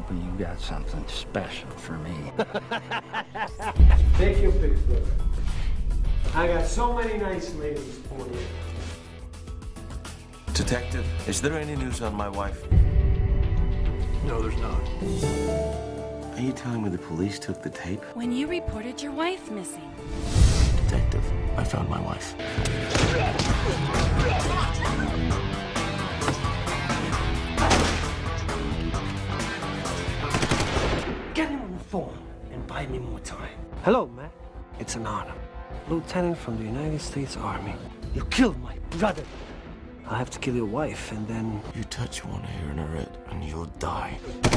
hoping you got something special for me. Take your pick, brother. I got so many nice ladies for you. Detective, is there any news on my wife? No, there's not. Are you telling me the police took the tape? When you reported your wife missing. Detective, I found my wife. Get him on the phone and buy me more time. Hello, Matt. It's an honor. Lieutenant from the United States Army. You killed my brother. I'll have to kill your wife, and then... You touch one hair in her head, and you'll die.